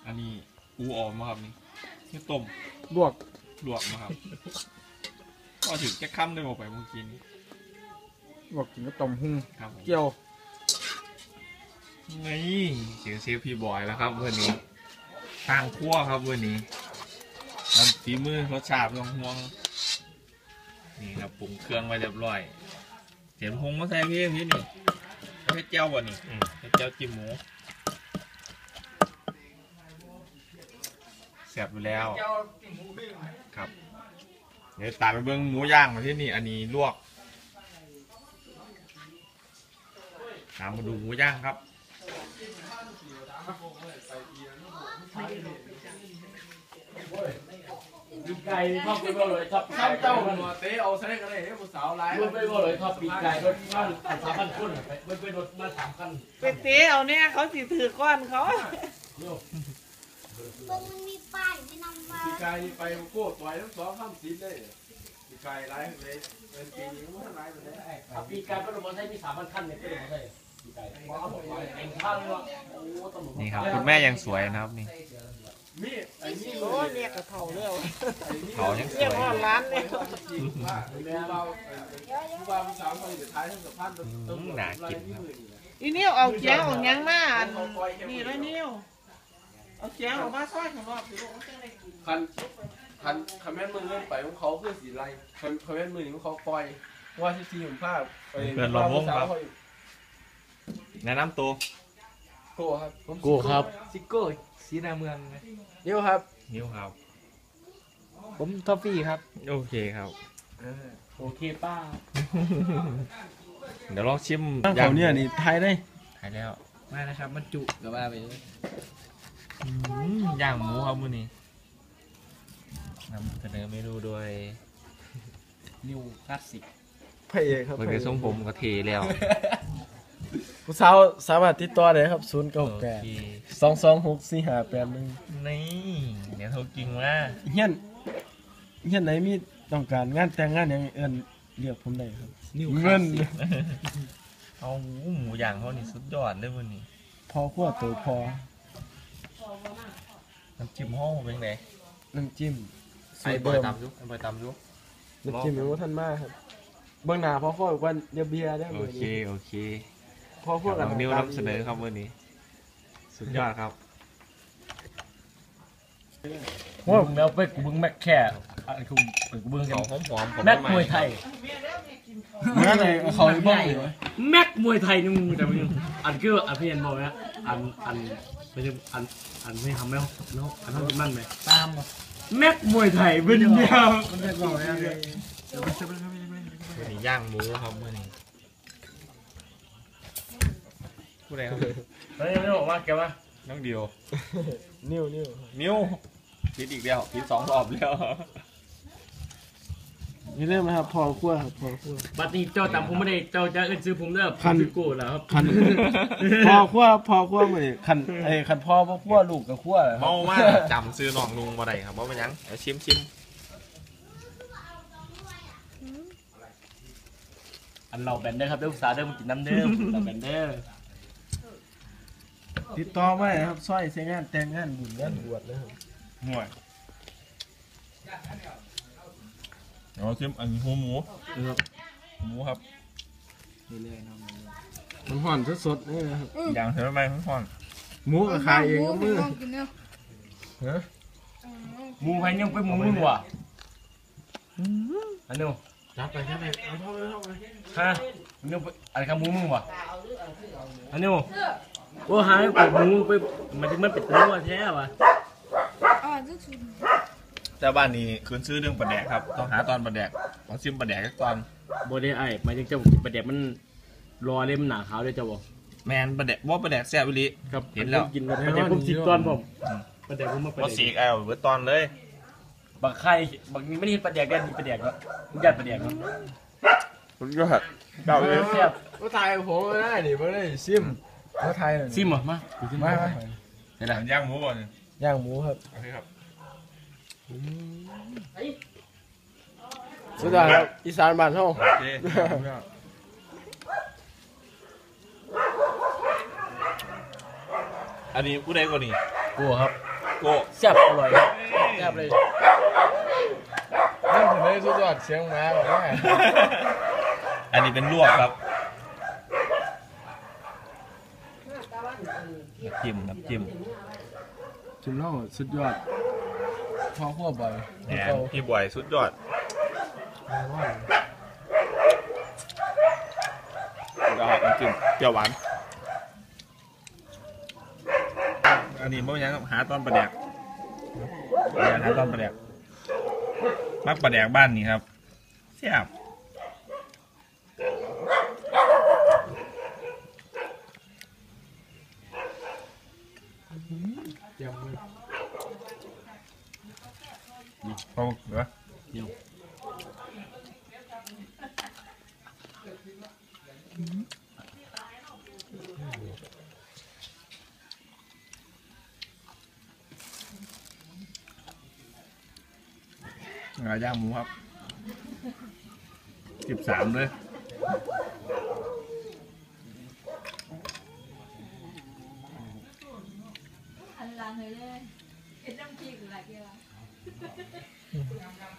อันนี้อูออกมาครับนี่ต้มลวกมาครับก็ถึงแค่ค่ำได้บอกไปเมื่อกี้นี้ลวกกินก็ต้มหุ้งครับเกี๊ยวนี่เสียงเชฟพี่บอยแล้วครับวันนี้ทางคั่วครับวันนี้น้ำฝีมือรสชาติลงห่วงนี่ครับปรุงเครื่องไว้เรียบร้อยเสียบพงมาใส่พี่นี่ให้เจ้าบ่นี่ให้เจ้าจิ้มหมูแซ่บอยู่แล้วครับเดี๋ยวตามไปเบิ้งหมูย่างมาที่นี่อันนี้ลวกตามมาดูหมูย่างครับปีกไก่ชอบไปบ่เลยชอบข้าวเจ้ามันเตะเอาใส่กันเลยให้ผู้สาวไล่ไปบ่เลยชอบปีกไก่รถบ้าน3,000 คนไปรถมา3 คันไปเตะเอาเนี่ยเขาสิถือก้อนเขามันมีป้ายที่นำมาปีกไก่ไปโก้ต่อยทั้ง2-3 เลยปีกไก่ไล่เลยเป็นปีนี้มันไล่ไปเลยปีกไก่ก็รถมอเตอร์ไซค์มี3,000 คันเนี่ยก็รถมอเตอร์ไซค์ปีกไก่เขาบอกว่าเองข้างว่าโอ้ตำรวจนี่ครับคุณแม่ยังสวยนะครับนี่มีไอ้นี่โอ้เรียกกระเท่าเร็วเขายังสเรียกวยว่าร้านเนี่ยแม่เราผู้สาวเขาอยู่ท้ายทั้ง3,000 หนากินครับอีนิ้วเอาเกี๊ยวออกยังมานี่แล้วนิ้วเอาเกี๊ยวออกมาซอยของรอบสิลูกมันจะได้กินคันแม่มือเล่นไปของเขาเพื่อสีไรคันแม่มือนี่ของเขาปล่อยว่าที่หุ่นผ้าไปเพื่อนเราวงครับแนะนำตัวโก้ครับโก้ครับซิโก้สีนาเมืองนิ้วครับนิ้วครับผมทอฟฟี่ครับโอเคครับโอเคป้าเดี๋ยวลองชิมเขาเนี่ยนี่ไทยได้ถ่ายแล้วมานะครับมันจุกับว่าไปเลยย่างหมูครับมื้อนี้นำเสนอเมนูโดยนิวคลาสสิกพระเอกครับเปิดกระทรงผมกระเทแล้วผู้สาวสามารถติดต่อได้ครับ098 226 4581 นี่เดี๋ยวโทรกิงว่าเฮียนไหนมีต้องการงานแต่งงานอย่างเอิ้นเรียกผมได้ครับนิวคเงิลาน สสิกเอาหมูย่างเขานี่สุดยอดเลยมื้อนี้พอขั้วตัวพอน้ำจิ้มห้องเป็นไงน้ำจิ้มไอ้บอยตำยุกไอ้บอยตำยุกน้ำจิ้มอยู่ท่านมากครับเบื้องหน้าพอขั้ววันเดียวเบียร์ได้โอเคพอขั้วน้องนิวนำเสนอครับมื้อนี้สุดยอดครับว่ามึงเอาไปกูมึงแม็กแค่อะไรกูมึงเขาหอมๆแม็กมวยไทยเมื่อไหร่เขาบ้างเลยแม็กมวยไทยนี่มึงแต่มึงอันคืออันพี่เอ็นบอกนะอันไม่ใช่อันไม่ทำไม่แล้วอันทำมันไหมตามแม็กมวยไทยเป็นเดียวมันจะบอกอะไรมื้อนี้ย่างหมูครับมื้อนี้ผู้ใดครับไม่บอกว่าแกว่าน้องเดียวนิ้วผิดอีกแล้วผิด2 รอบแล้วนี่เริ่มนะครับพอขั้วครับพอขั้วบัดนี้เจ้าจำผมไม่ได้เจ้าจะเอิ้นซื้อผมเด้อคันโก้แล้วครับคันพอขั้วมาดิคันพ่อขั้วลูกกับขั้วเมาว่าจำซื้อน้องลุงบ่ได้ครับบ่เป็นหยังเดี๋ยวชิมอันเราแบนเดอร์ครับเด้อภาษาเด้อมันกินน้ำเด้อเราแบนเดอร์ติดต่อมาครับซอยเสียงานแต่งงานบุญงานบวชนะครับห่วยเอาชิมอันนี้หมูครับมันห่อนสดๆนี่นะครับอย่างเท่าไหร่ห่อนหมูกับขายเองก็มือฮะหมูไผ่ยังไปหมูมึงวะอันนู้นจับไปเอาเท่าไปฮะอันนู้นอะไรครับหมูมึงวะอันนู้นโอ้หายไปหมูไปมันเป็นตัวแท้วะแต่บ้านนี้คืนซื้อเรื่องปลาแดกครับต้องหาตอนปลาแดกต้องชิมปลาแดกสักตอนโบได้ไอ้หมายถึงเจ้าประเดี๋ยวมันรอเล่มหนาขาวด้วยเจ้าบอกแมนปลาแดกว่าปลาแดกแซ่บวิลิครับเห็นแล้วกินประเดี๋ยวผมจิกตอนผมประเดี๋ยวผมมาประว่าเดี๋ยวสีกเอาเบิดตอนเลยบางไข่บางไม่ได้ประเดี๋ยวได้มีประเดี๋ยวก็ยัดประเดี๋ยวก็คุณก็หัดเก่าเลยเสียบก็ถ่ายผมไม่ได้ดิไม่ได้ซิมก็ถ่ายซิมเหรอมามาเห็นไหมย่างหมูก่อนย่างหมูครับโอเคครับสุดยอดครับอีสานบ้านเฮาโอเคอันนี้ผู้ใดก่อนนี่กูครับโโก้แซ่บอร่อยครับแซ่บเลยนั่นถึงได้สุดยอดเสียงหมาบอกว่าอันนี้เป็นลวกครับจิ้มน้ำจิ้มจุ่มเล่าสุดยอดพอขั้วบ่อยแหนพี่บอยสุดยอดก็น้ำจิ้มเปรี้ยวหวานอันนี้ไม่ยังหาตอนประแดกหาตอนประแดกมักประแดกบ้านนี่ครับแซ่บเยี่ยมเลยเอาเหรอย่างหมูครับ13เลยอันลังเลยเอ็ดน้ำพริกหรืออะไรเกี่ยว